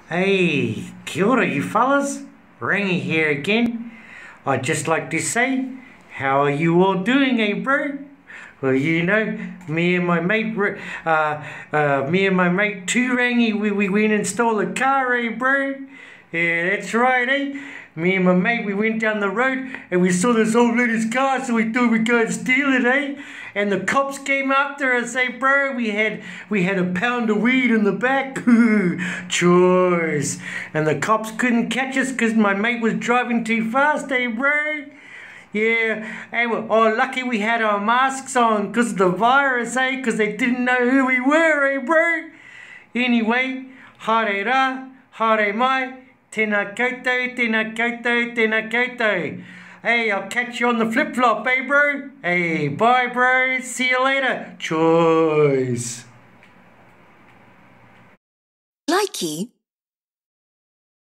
Hey, kia ora, you fellas. Rangi here again. I'd just like to say, how are you all doing, bro? Well, me and my mate, too, Rangi, we went and stole a car, bro? Yeah, that's right, Me and my mate, we went down the road and we saw this old lady's car, so we thought we'd go and steal it, And the cops came after us, bro? We had a pound of weed in the back. Choice. And the cops couldn't catch us because my mate was driving too fast, bro? Yeah, lucky we had our masks on because of the virus, because they didn't know who we were, bro? Anyway, haere rā, haere mai, tēnā koutou, tēnā koutou, tēnā koutou. Hey, I'll catch you on the flip-flop, bro? Hey, bye, bro. See you later. Choice. Likey